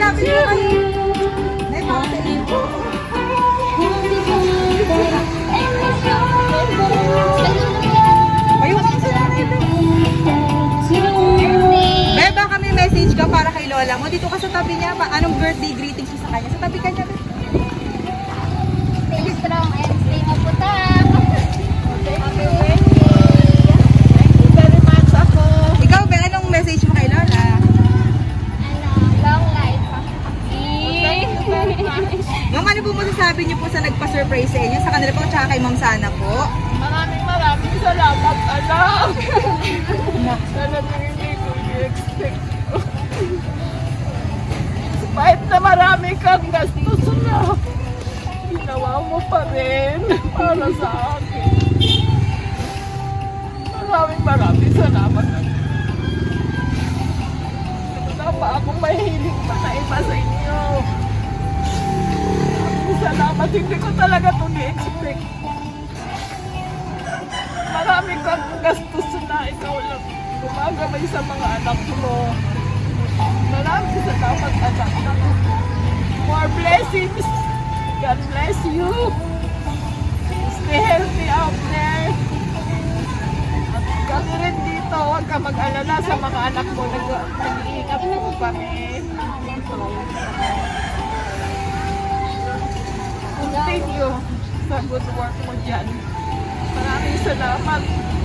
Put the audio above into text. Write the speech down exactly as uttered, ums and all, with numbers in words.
malapit na kayo. Nay, baka sa iyo. Ayun ka sa akin. Bebe, baka may message ka para kay Lola mo. Dito ka sa tabi niya. Anong birthday greetings mo sa kanya? Sa tabi ka niya. Stay strong and stay maputang. Happy birthday. Thank you very much ako. Ikaw, Be, anong message mo kay Lola? Ano, long life. Thank you very much. Ma'am, ano po masasabi niyo po sa nagpa-surprise sa inyo? Sa kanila po, tsaka kay Ma'am Sana po? Maraming maraming salamat, anak. Talagang hindi ko i-expect. Kahit na marami kang gastos na, ginawa mo pa rin para sa akin. Maraming maraming salamat. Wala pa akong mahilig pa na iba sa inyo. Maraming salamat. Hindi ko talaga ito ni-expect. Maraming kang gastos na ikaw lang gumagabay sa mga anak mo. Maraming salamat, anak. More blessings. God bless you. Stay healthy out there. At kami rin dito, huwag ka mag-alala sa mga anak mo. Nag-iingat po kami. Continue sa good work mo dyan. Maraming salamat.